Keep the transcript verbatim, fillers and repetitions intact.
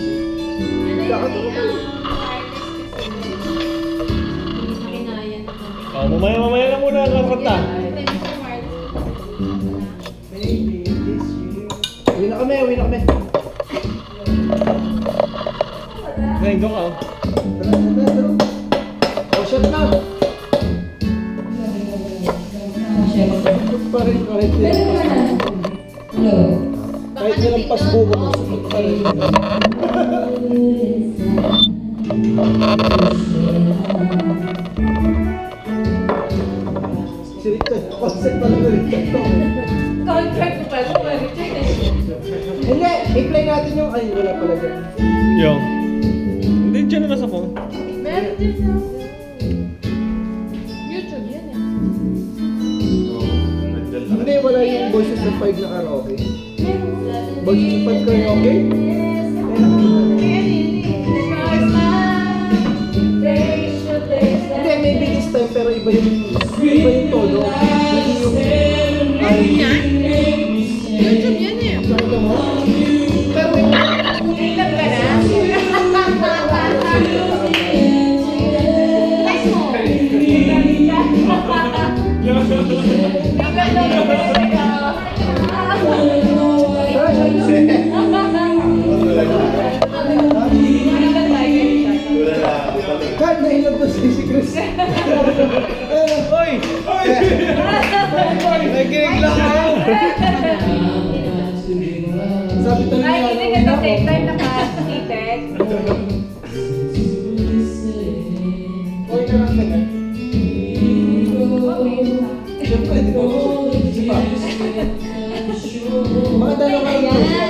Oh, mamaya mamaya na muna ang kanta. Uwi na kami, uwi na kami. Ngayon doon ka. Oh, shut na. Pa rin, pa rin. Kahit nilang pasbuko mo. Pa rin. Si Richard, concept pala na Richard to. Contract ko pala kung Richard. Hindi, i-play natin yung, ay wala pala dyan. Yung. Hindi, dyan na nasa phone. Meron din na. YouTube yan eh. Hindi, wala yung Voices of Five na karaoke. Meron. Voices of Five karaoke? Hindi, maybe this time, pero iba yung, iba yung todo. Hindi yung, ay, YouTube yan eh. Sabi mo? Pero, Ilan ka na? Nice mo. kahit nailag ko si si Chris. Hoy! Hoy! Nakikinig lang ako. Sabi tuloy Ay, niya, hindi ka sa same time nakatitig. Uy, na lang ka na. Siyempre, di ba? Isa pa. Mga dalawa.